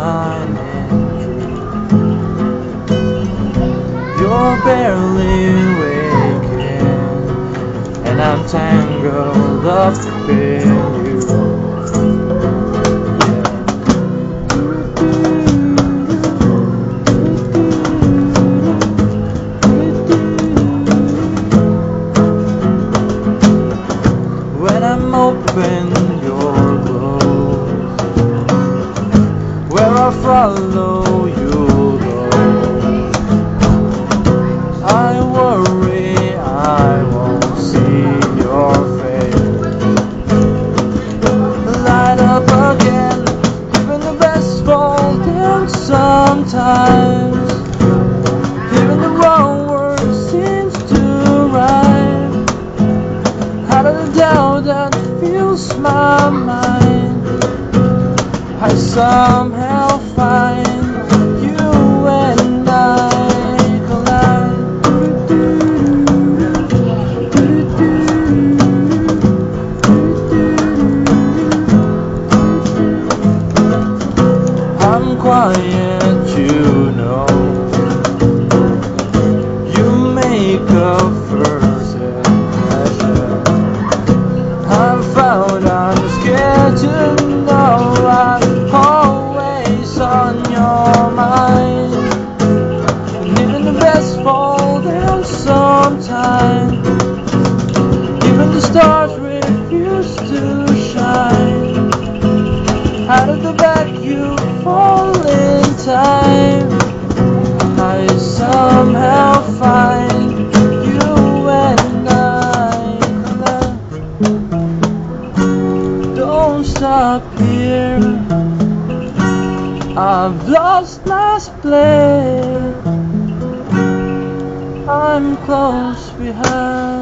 shining through. You're barely waking, and I'm tangled up in you. When I'm open, you're closed. Where I follow, you'll go. I worry I won't see your face. Light up again, even the best fall down sometimes. Even the wrong word seems to rhyme. Out of the doubt that fills my mind, I somehow find you and I collide. I'm quiet, you know. You make a first impression. I'm found I'm scared to know I'm always on your mind. And even the best fall down sometime. Even the stars refuse to shine. Out of the back you fall in time. I somehow find you and I collide. Don't stop here, I've lost my place. I'm close behind.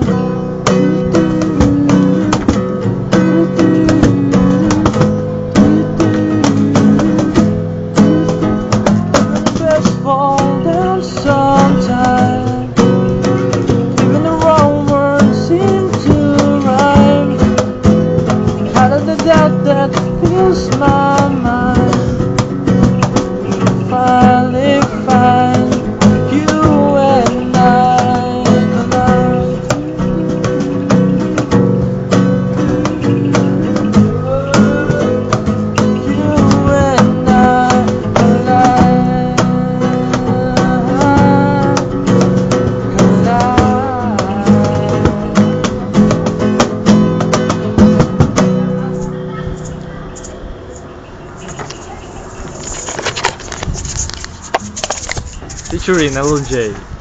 The best fall down sometime. Even the wrong words seem to rhyme. Out of the doubt that fills my mind, finally find you and I collide. You and I collide. Featuring LJ.